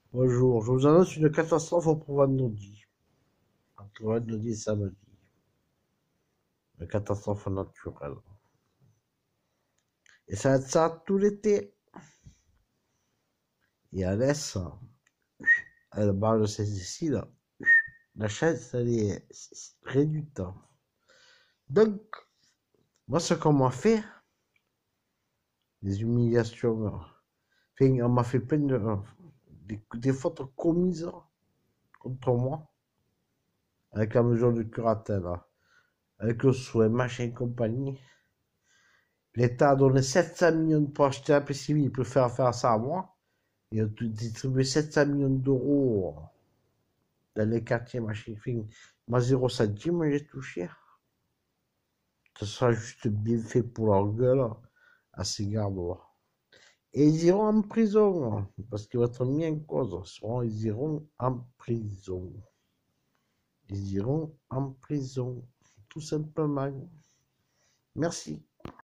Bonjour, je vous annonce une catastrophe pour vendredi. Entre vendredi et samedi. Une catastrophe naturelle. Et ça va être ça tout l'été. Et Alès, elle parle de ses ici, la chaise, elle est réduite. Donc, moi, ce qu'on m'a fait, les humiliations, enfin, on m'a fait plein de, des fautes commises contre moi, avec la mesure de curatelle, avec le souhait, machin, compagnie. L'État a donné 700 millions pour acheter la paix civile, il peut faire ça à moi. Il a distribué 700 millions d'euros dans les quartiers, machin, fin. Moi, 0 centime, j'ai touché. Ce sera juste bien fait pour leur gueule à ces gardes-là. Et ils iront en prison, parce qu'ils vont être mis en cause. Ils iront en prison. Ils iront en prison, tout simplement. Merci.